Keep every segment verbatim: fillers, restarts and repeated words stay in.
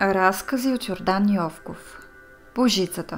Разкази от Йордан Йовков. Божицата.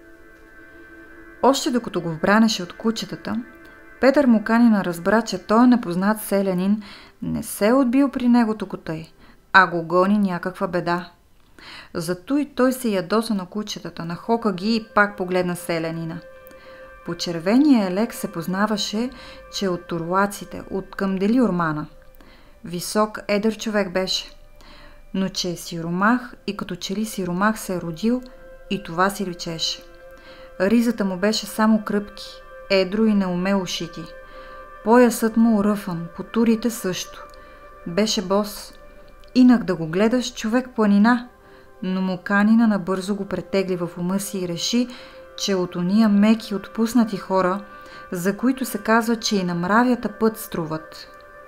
Още докато го вбранеше от кучетата, Петър Моканина разбра, че той непознат селянин не се е отбил при него току тъй, а го гони някаква беда. Зато и той се ядоса на кучетата, нахока ги и пак погледна селянина. По червения елек се познаваше, че е от турлаците, от Къмдели Ормана. Висок, едър човек беше, но че е сиромах и като че ли сиромах се е родил, и това си личеше. Ризата му беше само кръпки, едро и неумело шити. Поясът му уръфан, потурите също. Беше бос. Инак да го гледаш, човек планина, но Моканина набързо го претегли в ума си и реши, че от ония меки отпуснати хора, за които се казва, че и на мравята път струват.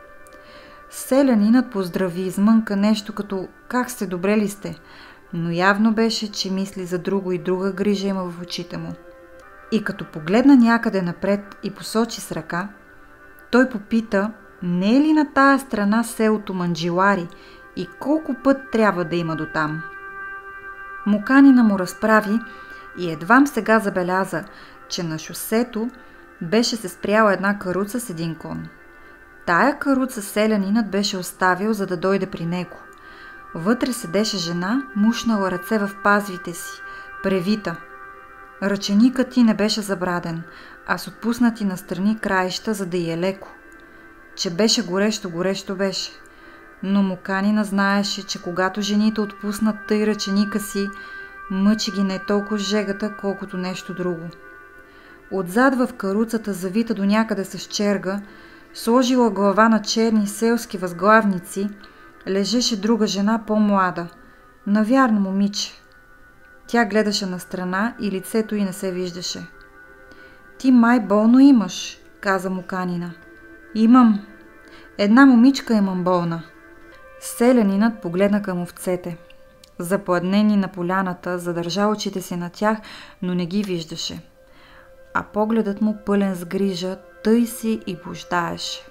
Селянинът поздрави, измънка нещо като «Как сте, добре ли сте?», но явно беше, че мисли за друго и друга грижа има в очите му. И като погледна някъде напред и посочи с ръка, той попита не е ли на тая страна селото Манджилари и колко път трябва да има до там. Моканина му разправи и едвам сега забеляза, че на шосето беше се спряла една каруца с един кон. Тая каруца селянинът беше оставил, за да дойде при него. Вътре седеше жена, мушнала ръце в пазвите си, превита. Ръченикът ти не беше забраден, а с отпуснати настрани краища, за да й е леко. Че беше горещо-горещо беше. Но Моканина знаеше, че когато жените отпуснат тъй ръченика си, мъчи ги не толкова жегата, колкото нещо друго. Отзад в каруцата, завита до някъде с черга, сложила глава на черни селски възглавници, лежеше друга жена по-млада, навярно момиче. Тя гледаше на страна и лицето й не се виждаше. Ти май болно имаш, каза Моканина. Имам. Една момичка имам болна. Селянинът погледна към овцете. Запладнени на поляната, задържа очите си на тях, но не ги виждаше. А погледът му пълен с грижа, тъй си и блуждаеше.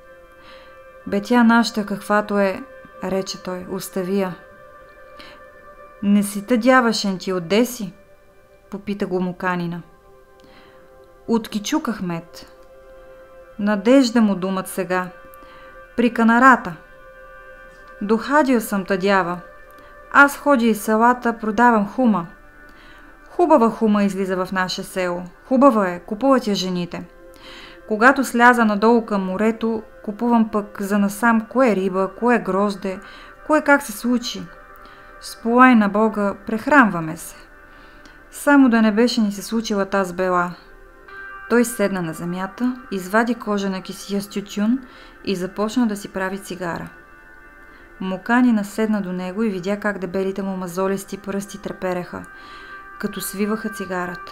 Бе тя нашата каквато е, рече той, остави я. Не си тъдявашен ти, отде си? Попита го Моканина. От Кичук Ахмед. Надежда му думат сега. При канарата. Дохадил съм тъдява. Аз ходя из селата, продавам хума. Хубава хума излиза в наше село. Хубава е, купуват я жените. Когато сляза надолу към морето, купувам пък за насам кое риба, кое грозде, кое как се случи. С полай на Бога прехранваме се. Само да не беше ни се случила таз бела. Той седна на земята, извади кожена кесия с тютюн и започна да си прави цигара. Моканина седна до него и видя как дебелите му мазолисти пръсти трепереха, като свиваха цигарата.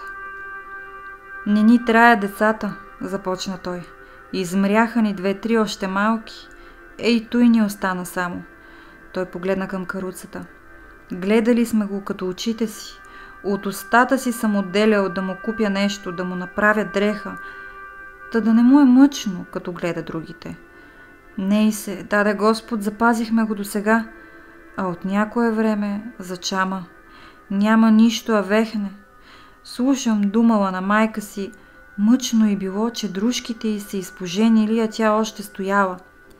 Не ни трая децата, започна той. Измряха ни две-три още малки. Ей, той ни остана само. Той погледна към каруцата. Гледали сме го като очите си. От устата си съм отделял да му купя нещо, да му направя дреха, та да не му е мъчно, като гледа другите. Ней се, даде Господ, запазихме го досега, а от някое време зачама. Няма нищо, а вехне. Слушам, думала на майка си, мъчно и било, че дружките й се изпоженили, а тя още стояла.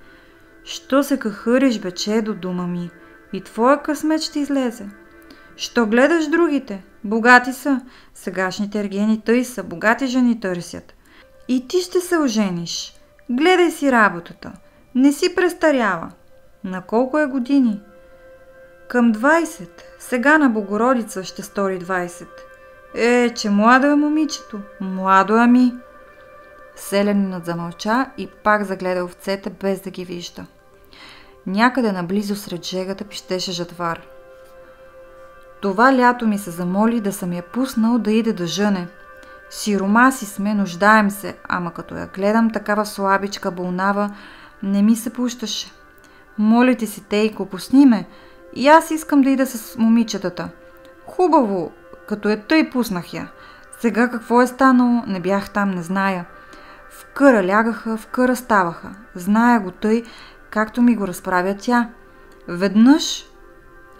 Що се кахъриш, бе, чедо, дума ми, и твоя късмет ще излезе. Що гледаш другите? Богати са. Сегашните ергени тъй са, богати жени търсят. И ти ще се ожениш. Гледай си работата. Не си престаряла. На колко е години? Към двайсет. Сега на Богородица ще стори двайсет. Е, че младо е момичето. Младо ами. Селянинът замълча и пак загледа овцете, без да ги вижда. Някъде наблизо сред жегата пищеше жатвар. Това лято ми се замоли да съм я пуснал да иде да жъне. Сиромаси сме, нуждаем се, ама като я гледам такава слабичка, болнава, не ми се пущаше. Моля ти си, Тейко, пусни ме. И аз искам да ида с момичетата. Хубаво, като е тъй пуснах я. Сега какво е станало, не бях там, не зная. В къра лягаха, в къра ставаха. Зная го тъй, както ми го разправя тя. Веднъж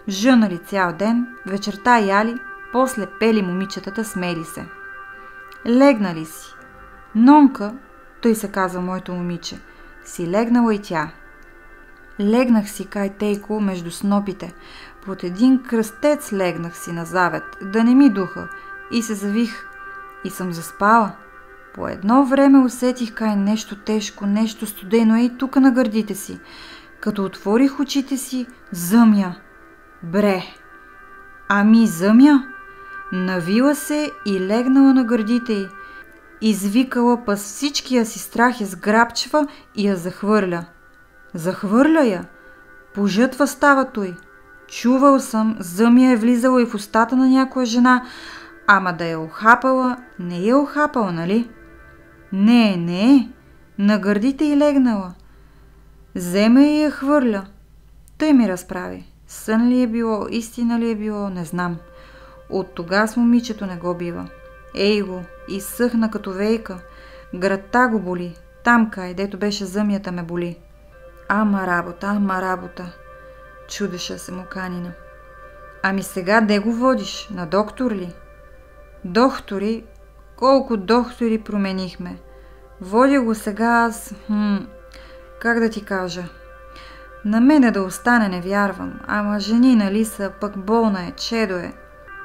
Жънали цял ден, вечерта яли, после пели момичетата, смели се. Легнали си. Нонка, тъй се казва моето момиче, си легнала и тя. Легнах си кай тейко между снопите. Под един кръстец легнах си на завет, да не ми духа, и се завих. И съм заспала. По едно време усетих кай нещо тежко, нещо студено и тука на гърдите си. Като отворих очите си, зъмя. Бре! Ами зъмя? Навила се и легнала на гърдите й. Извикала, пъс всичкия си страх я сграбчва и я захвърля. Захвърля я. Пожътва става той. Чувал съм, зъмя е влизала и в устата на някоя жена, ама да я охапала, не я охапала, нали? Не, не, на гърдите й легнала. Вземе и я хвърля. Тъй ми разправи. Сън ли е било, истина ли е било, не знам. От тога с момичето не го бива. Ей го, изсъхна като вейка. Градта го боли. Там кай, дето беше зъмята, ме боли. Ама работа, ама работа. Чудеше се Моканина. Ами сега де го водиш? На доктор ли? Доктори? Колко доктори променихме. Водя го сега аз... Хм, как да ти кажа? На мене да остане не вярвам, ама жени нали са, пък болна е, чедо е.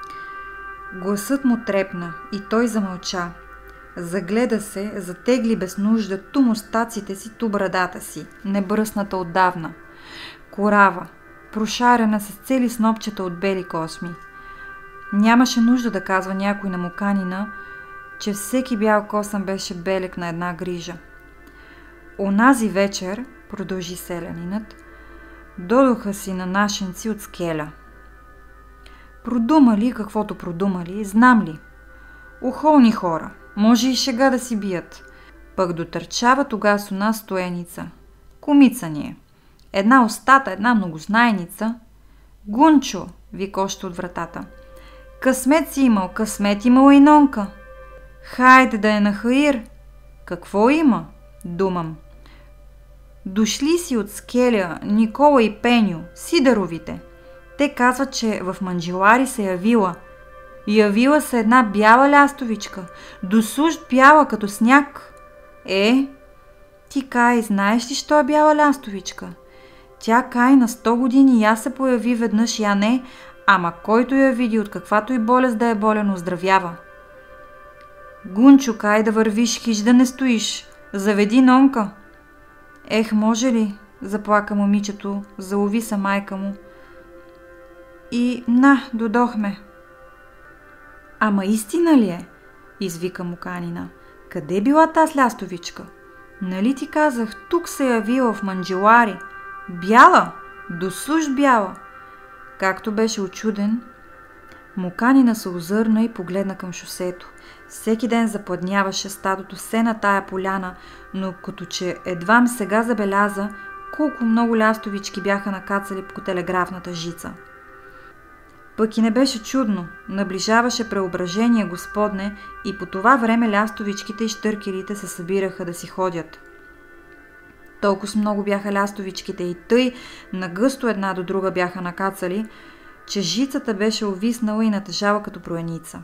Гласът му трепна и той замълча. Загледа се, затегли без нужда ту мустаците си, ту брадата си, небръсната отдавна. Корава, прошарена с цели снопчета от бели косми. Нямаше нужда да казва някой на Моканина, че всеки бял косъм беше белек на една грижа. Онази вечер, продължи селянинът, додоха си на нашенци от скеля. Продумали каквото продумали, знам ли. Охолни хора, може и шега да си бият. Пък дотърчава тогас у нас стоеница. Кумица ни е. Една устата, една многознайница. Гунчо, вика още от вратата. Късмет си имал, късмет имала и Нонка. Хайде да е на хаир. Какво има? Думам. Дошли си от скеля Никола и Пеню, Сидеровите. Те казват, че в Манджелари се явила. Явила се една бяла лястовичка, досущ бяла като сняг. Е, ти кай, знаеш ли, що е бяла лястовичка? Тя кай на сто години я се появи веднъж, я не, ама който я види от каквато и болест да е болен, оздравява. Гунчо, кай да вървиш, хич да не стоиш. Заведи Нонка. Ех, може ли? Заплака момичето, залови се майка му. И на, додохме. Ама истина ли е? Извика Моканина. Къде била таз лястовичка? Нали ти казах, тук се явила в Манджелари. Бяла, досущ бяла. Както беше очуден, Моканина се озърна и погледна към шосето. Всеки ден запладняваше стадото все на тая поляна, но като че едвам сега забеляза колко много лястовички бяха накацали по телеграфната жица. Пък и не беше чудно, наближаваше преображение Господне и по това време лястовичките и щъркелите се събираха да си ходят. Толкова много бяха лястовичките и тъй нагъсто една до друга бяха накацали, че жицата беше увиснала и натежала като броеница.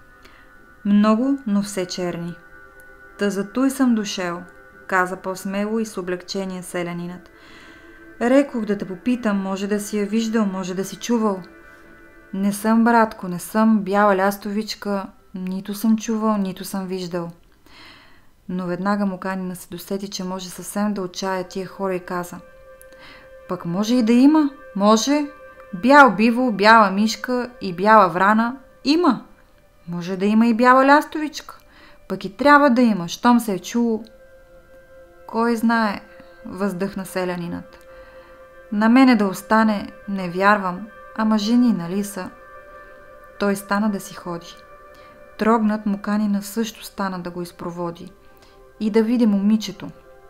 Много, но все черни. Та затуй съм дошел, каза по-смело и с облегчение селянинът. Рекох да те попитам, може да си я виждал, може да си чувал. Не съм, братко, не съм бяла лястовичка, нито съм чувал, нито съм виждал. Но веднага Моканина се досети, че може съвсем да отчая тия хора и каза. Пък може и да има, може. Бял бивол, бяла мишка и бяла врана има. Може да има и бяла лястовичка. Пък и трябва да има, щом се е чуло. Кой знае, въздъхна селянинът. На мене да остане, не вярвам, ама жени, нали са? Той стана да си ходи. Трогнат Моканина също стана да го изпроводи и да види момичето.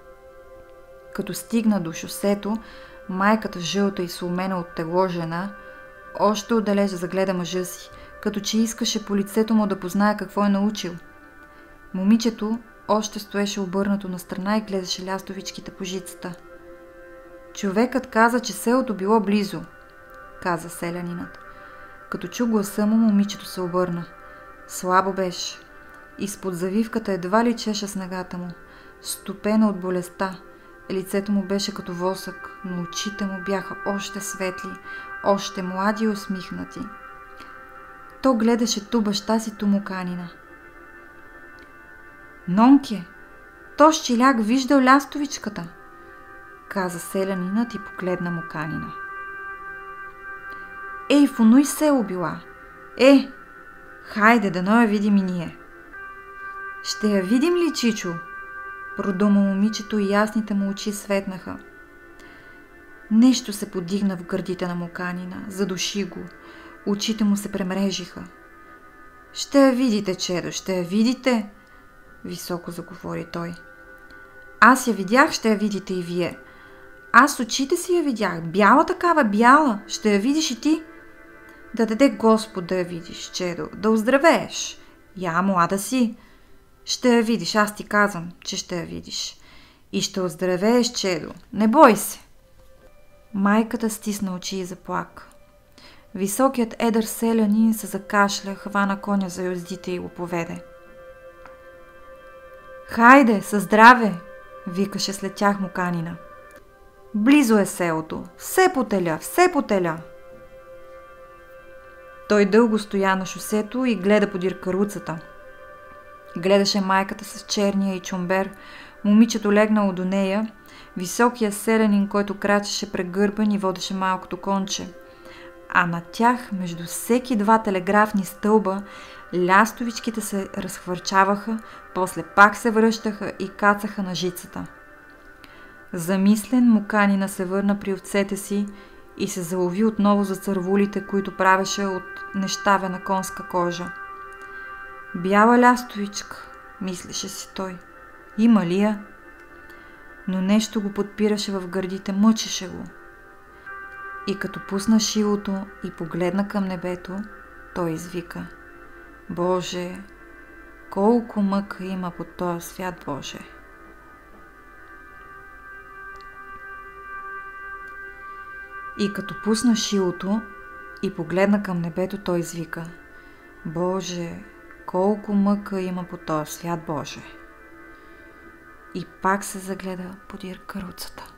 Като стигна до шосето, майката жълта и сломена от тегло жена, още отдалеч загледа мъжа си, като че искаше по лицето му да познае какво е научил. Момичето още стоеше обърнато на страна и гледаше лястовичките по жицата. Човекът каза, че селото било близо. каза селянинът. Като чу гласа му, момичето се обърна. Слабо беше. Изпод завивката едва личеше снагата му, стопена от болестта. Лицето му беше като восък, но очите му бяха още светли, още млади и усмихнати. То гледаше ту баща си, ту Муканина. Нонке, то щиляк виждал лястовичката, каза селянинът и погледна Муканина. Ей, в онуй село била. Е, хайде, дано я видим и ние. Ще я видим ли, Чичо? Продума момичето и ясните му очи светнаха. Нещо се подигна в гърдите на Муканина, задуши го, очите му се премрежиха. Ще я видите, чедо, ще я видите, високо заговори той. Аз я видях, ще я видите и вие. Аз очите си я видях, бяла такава, бяла, ще я видиш и ти. Да даде Господ да я видиш, чедо, да оздравееш. Я, млада си. Ще я видиш, аз ти казвам, че ще я видиш. И ще оздравееш, чедо, не бой се. Майката стисна очи и заплака. Високият едър селянин се закашля, хвана коня за юздите и го поведе. Хайде, със здраве, викаше след тях Муканина. Близо е селото, все потеля, все потеля. Той дълго стоя на шосето и гледа подир каруцата. Гледаше майката с черния и чумбер, момичето легнало до нея, високия селянин, който крачеше прегърбен и водеше малкото конче. А на тях, между всеки два телеграфни стълба, лястовичките се разхвърчаваха, после пак се връщаха и кацаха на жицата. Замислен, Муканина се върна при овцете си и се залови отново за цървулите, които правеше от нещавена конска кожа. Бяла лястовичка, мислеше си той. Има ли я? Но нещо го подпираше в гърдите, мъчеше го. И като пусна шилото и погледна към небето, той извика. Боже, колко мъка има по този свят, Боже! И като пусна шилото и погледна към небето, той извика. Боже, колко мъка има по този свят, Боже! И пак се загледа подир каруцата.